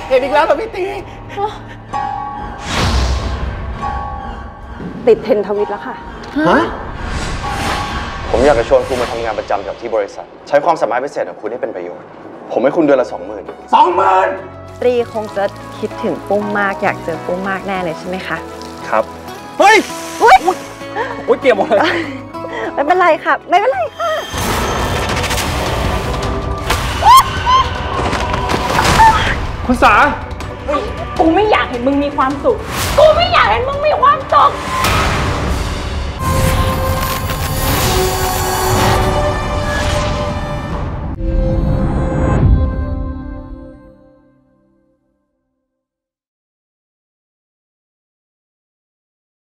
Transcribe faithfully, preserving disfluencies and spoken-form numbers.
เห็นอีกแล้วเหรอพี่ตีติดเทรนทวิตแล้วค่ะฮะผมอยากจะชวนคุณมาทำงานประจำกับที่บริษัทใช้ความสามารถพิเศษของคุณให้เป็นประโยชน์ผมให้คุณเดือนละสองหมื่นสองหมื่นตรีคงจะคิดถึงปุ้มมากอยากเจอปุ้มมากแน่เลยใช่ไหมคะครับเฮ้ยอุ้ยอุ้ยเตรียมหมดเลยไม่เป็นไรค่ะไม่เป็นไรค่ะคุณสากูไม่อยากเห็นมึงมีความสุขกูไม่อยากเห็นมึงมีความสุข